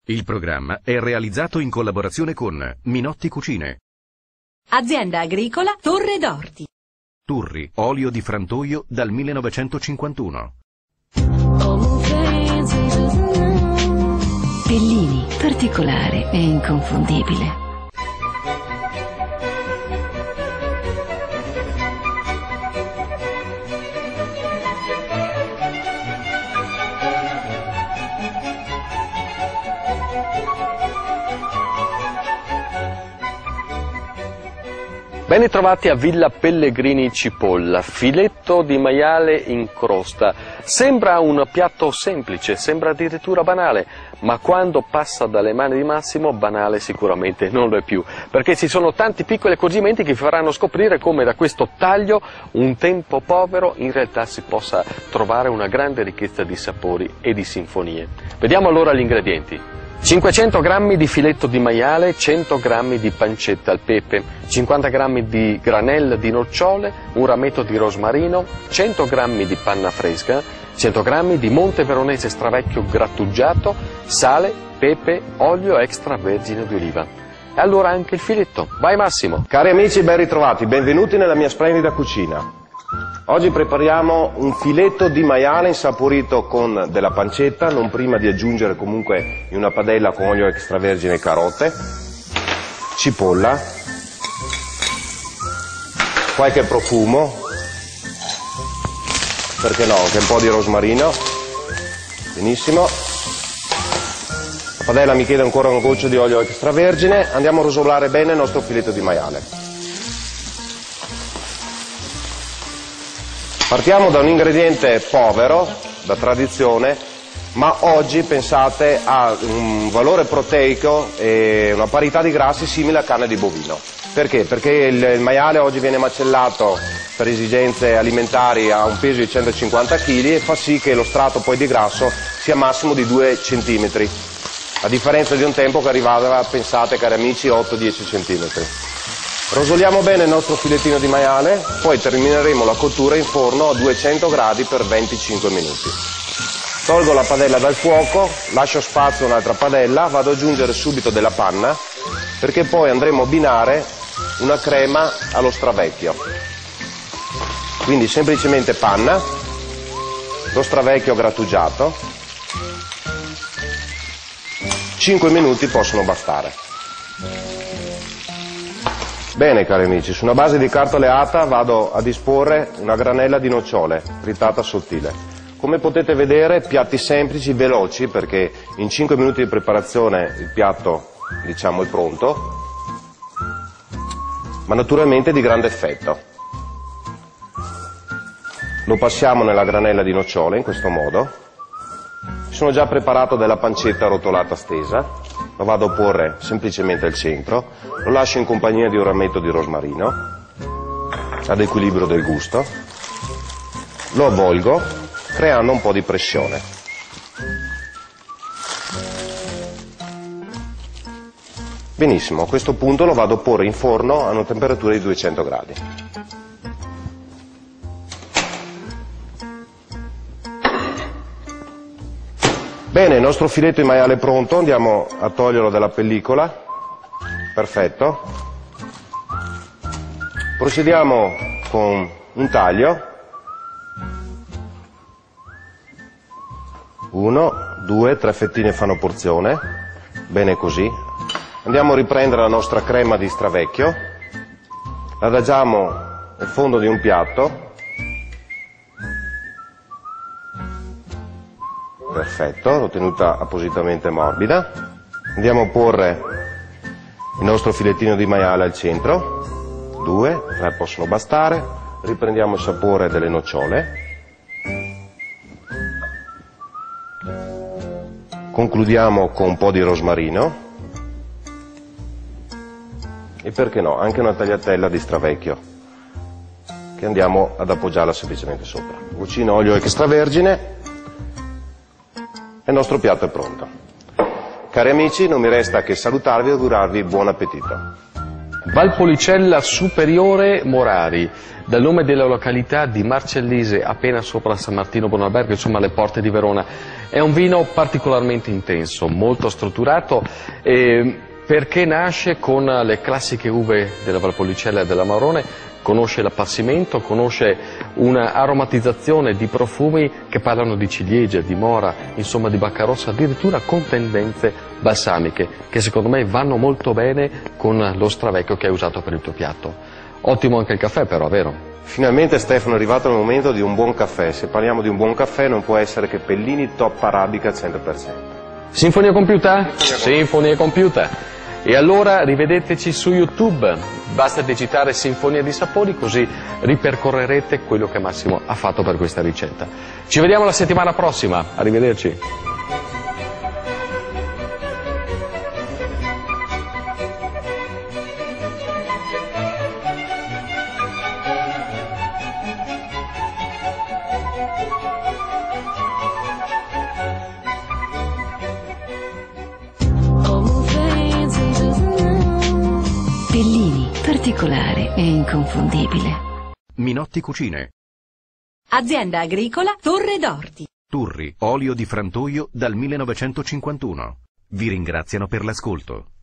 Il programma è realizzato in collaborazione con Minotti Cucine, Azienda agricola Torre d'Orti, Turri, olio di frantoio dal 1951. Bellini, particolare e inconfondibile. Ben ritrovati a Villa Pellegrini Cipolla, filetto di maiale in crosta. Sembra un piatto semplice, sembra addirittura banale, ma quando passa dalle mani di Massimo banale sicuramente non lo è più, perché ci sono tanti piccoli accorgimenti che vi faranno scoprire come da questo taglio, un tempo povero, in realtà si possa trovare una grande ricchezza di sapori e di sinfonie. Vediamo allora gli ingredienti. 500 g di filetto di maiale, 100 g di pancetta al pepe, 50 g di granelle di nocciole, un rametto di rosmarino, 100 g di panna fresca, 100 g di monte veronese stravecchio grattugiato, sale, pepe, olio extravergine di oliva. E allora anche il filetto. Vai Massimo! Cari amici, ben ritrovati, benvenuti nella mia splendida cucina. Oggi prepariamo un filetto di maiale insaporito con della pancetta, non prima di aggiungere comunque in una padella con olio extravergine e carote, cipolla, qualche profumo, perché no, anche un po' di rosmarino, benissimo. La padella mi chiede ancora un goccio di olio extravergine, andiamo a rosolare bene il nostro filetto di maiale. Partiamo da un ingrediente povero, da tradizione, ma oggi pensate ha un valore proteico e una parità di grassi simile a carne di bovino. Perché? Perché il maiale oggi viene macellato per esigenze alimentari a un peso di 150 kg e fa sì che lo strato poi di grasso sia massimo di 2 cm, a differenza di un tempo che arrivava, pensate cari amici, 8-10 cm. Rosoliamo bene il nostro filettino di maiale, poi termineremo la cottura in forno a 200 gradi per 25 minuti. Tolgo la padella dal fuoco, lascio spazio a un'altra padella, vado ad aggiungere subito della panna, perché poi andremo a abbinare una crema allo stravecchio. Quindi semplicemente panna, lo stravecchio grattugiato, 5 minuti possono bastare. Bene cari amici, su una base di carta oleata vado a disporre una granella di nocciole tritata sottile. Come potete vedere piatti semplici, veloci, perché in 5 minuti di preparazione il piatto diciamo è pronto, ma naturalmente di grande effetto. Lo passiamo nella granella di nocciole in questo modo. Sono già preparato della pancetta rotolata stesa. Lo vado a porre semplicemente al centro, lo lascio in compagnia di un rametto di rosmarino, ad equilibrio del gusto, lo avvolgo creando un po' di pressione. Benissimo, a questo punto lo vado a porre in forno a una temperatura di 200 gradi. Bene, il nostro filetto di maiale è pronto, andiamo a toglierlo dalla pellicola, perfetto. Procediamo con un taglio, 1, 2, 3 fettine fanno porzione, bene così. Andiamo a riprendere la nostra crema di stravecchio, la adagiamo nel fondo di un piatto. Perfetto, l'ho tenuta appositamente morbida. Andiamo a porre il nostro filettino di maiale al centro, 2, 3 possono bastare. Riprendiamo il sapore delle nocciole. Concludiamo con un po' di rosmarino e perché no, anche una tagliatella di stravecchio che andiamo ad appoggiarla semplicemente sopra. Goccino olio extravergine. Il nostro piatto è pronto. Cari amici, non mi resta che salutarvi e augurarvi buon appetito. Valpolicella Superiore Morari, dal nome della località di Marcellise, appena sopra San Martino Buonalbergo, insomma alle porte di Verona. È un vino particolarmente intenso, molto strutturato, perché nasce con le classiche uve della Valpolicella e della Marrone, conosce l'appassimento, conosce una aromatizzazione di profumi che parlano di ciliegia, di mora, insomma di bacca rossa, addirittura con tendenze balsamiche, che secondo me vanno molto bene con lo stravecchio che hai usato per il tuo piatto. Ottimo anche il caffè però, vero? Finalmente Stefano è arrivato il momento di un buon caffè. Se parliamo di un buon caffè non può essere che Pellini Top Arabica 100%. Sinfonia compiuta? Sinfonia compiuta. E allora rivedeteci su YouTube, basta digitare Sinfonia di Sapori, così ripercorrerete quello che Massimo ha fatto per questa ricetta. Ci vediamo la settimana prossima, arrivederci. Pellini, particolare e inconfondibile. Minotti Cucine. Azienda agricola Torre d'Orti. Turri, olio di frantoio dal 1951. Vi ringraziano per l'ascolto.